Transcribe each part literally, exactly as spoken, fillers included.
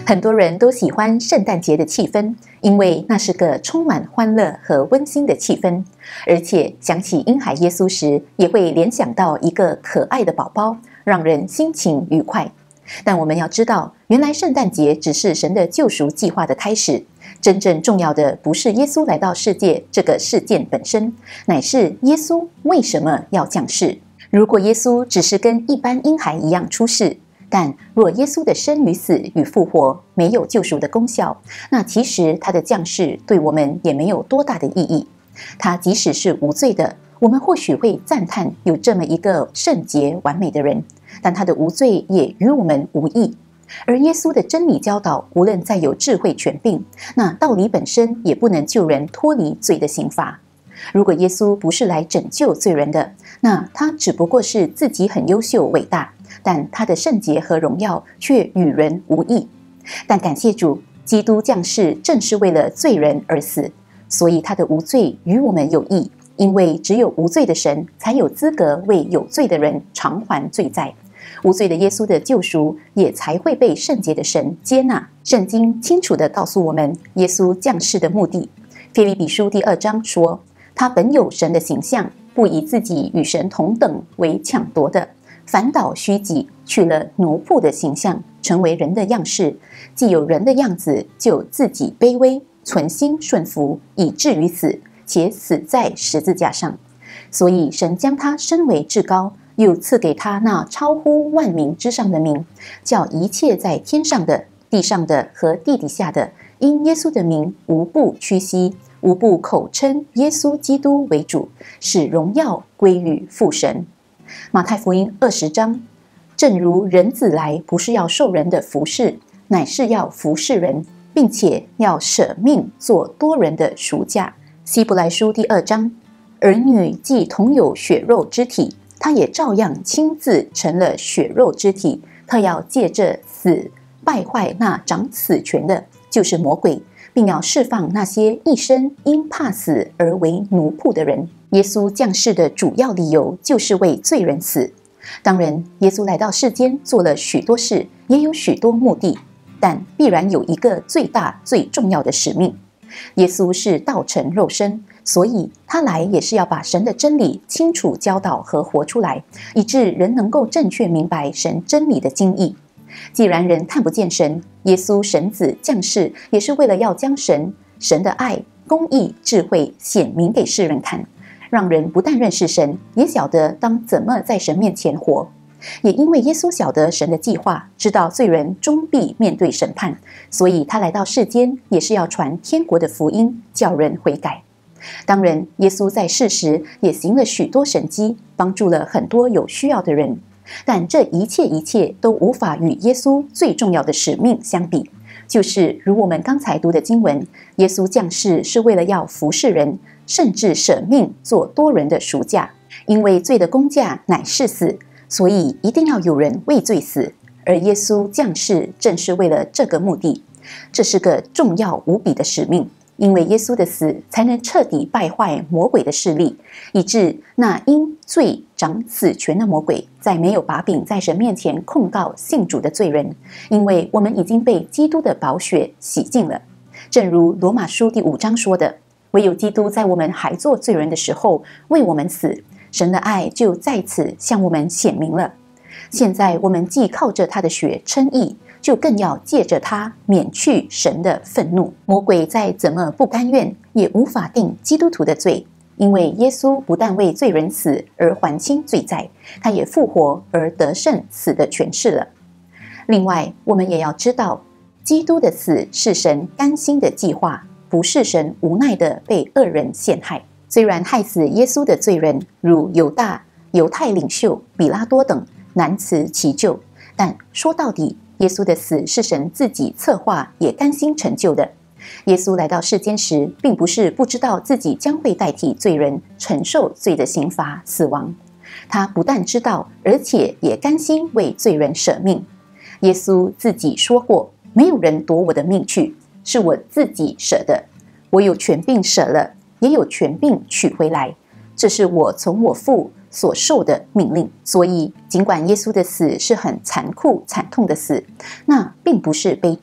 很多人都喜欢圣诞节的气氛，因为那是个充满欢乐和温馨的气氛。而且想起婴孩耶稣时，也会联想到一个可爱的宝宝，让人心情愉快。但我们要知道，原来圣诞节只是神的救赎计划的开始。真正重要的不是耶稣来到世界这个事件本身，乃是耶稣为什么要降世。如果耶稣只是跟一般婴孩一样出世，但若耶稣的生与死与复活没有救赎的功效，那其实他的降世对我们也没有多大的意义。他即使是无罪的，我们或许会赞叹有这么一个圣洁完美的人，但他的无罪也与我们无异。而耶稣的真理教导，无论再有智慧权柄，那道理本身也不能救人脱离罪的刑罚。如果耶稣不是来拯救罪人的，那他只不过是自己很优秀伟大，但他的圣洁和荣耀却与人无异。但感谢主，基督降世正是为了罪人而死，所以他的无罪与我们有益，因为只有无罪的神才有资格为有罪的人偿还罪债。无罪的耶稣的救赎也才会被圣洁的神接纳。圣经清楚地告诉我们耶稣降世的目的。腓立比书第二章说，他本有神的形象，不以自己与神同等为抢夺的，反倒虚己，取了奴仆的形象，成为人的样式。既有人的样子，就自己卑微，存心顺服，以至于死，且死在十字架上。所以神将他升为至高，又赐给他那超乎万名之上的名，叫一切在天上的、地上的和地底下的，因耶稣的名无不屈膝，无不口称耶稣基督为主，使荣耀归于父神。马太福音二十章，正如人子来，不是要受人的服事，乃是要服事人，并且要舍命做多人的赎价。希伯来书第二章，儿女既同有血肉之体，他也照样亲自成了血肉之体，他要借着死败坏那掌死权的，就是魔鬼，并要释放那些一生因怕死而为奴仆的人。耶稣降世的主要理由就是为罪人死。当然，耶稣来到世间做了许多事，也有许多目的，但必然有一个最大最重要的使命。耶稣是道成肉身，所以他来也是要把神的真理清楚教导和活出来，以致人能够正确明白神真理的精义。既然人看不见神，耶稣神子降世也是为了要将神神的爱、公义、智慧显明给世人看，让人不但认识神，也晓得当怎么在神面前活。也因为耶稣晓得神的计划，知道罪人终必面对审判，所以他来到世间也是要传天国的福音，叫人悔改。当然，耶稣在世时也行了许多神迹，帮助了很多有需要的人，但这一切一切都无法与耶稣最重要的使命相比，就是如我们刚才读的经文，耶稣降世是为了要服侍人，甚至舍命做多人的赎价。因为罪的工价乃是死，所以一定要有人为罪死，而耶稣降世正是为了这个目的。这是个重要无比的使命，因为耶稣的死才能彻底败坏魔鬼的势力，以致那因罪掌死权的魔鬼再没有把柄在神面前控告信主的罪人，因为我们已经被基督的宝血洗净了。正如罗马书第五章说的，唯有基督在我们还做罪人的时候为我们死，神的爱就在此向我们显明了。现在我们既靠着他的血称义，就更要借着他免去神的愤怒。魔鬼再怎么不甘愿，也无法定基督徒的罪，因为耶稣不但为罪人死而还清罪债，他也复活而得胜死的权势了。另外，我们也要知道，基督的死是神甘心的计划，不是神无奈的被恶人陷害。虽然害死耶稣的罪人如犹大、犹太领袖比拉多等难辞其咎，但说到底，耶稣的死是神自己策划也甘心成就的。耶稣来到世间时，并不是不知道自己将会代替罪人承受罪的刑罚死亡，他不但知道，而且也甘心为罪人舍命。耶稣自己说过，没有人夺我的命去，是我自己舍的，我有权柄舍了，也有权柄取回来，这是我从我父所受的命令。所以尽管耶稣的死是很残酷惨痛的死，那并不是悲剧，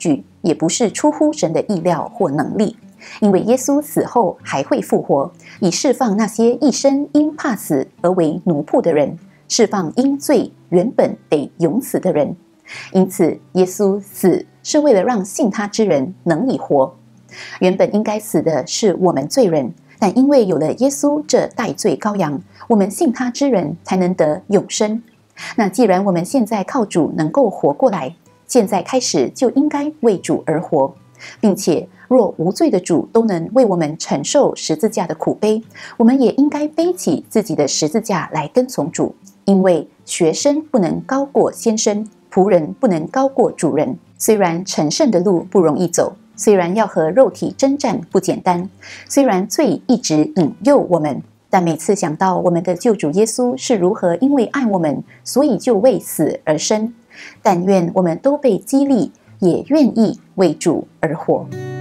也不是出乎神的意料或能力，因为耶稣死后还会复活，以释放那些一生因怕死而为奴仆的人，释放因罪原本得永死的人。因此，耶稣死是为了让信他之人能以活。原本应该死的是我们罪人，但因为有了耶稣这代罪羔羊，我们信他之人才能得永生。那既然我们现在靠主能够活过来，现在开始就应该为主而活，并且若无罪的主都能为我们承受十字架的苦悲，我们也应该背起自己的十字架来跟从主。因为学生不能高过先生，仆人不能高过主人。虽然成圣的路不容易走，虽然要和肉体征战不简单，虽然罪一直引诱我们，但每次想到我们的救主耶稣是如何因为爱我们，所以就为死而生，但愿我们都被激励，也愿意为主而活。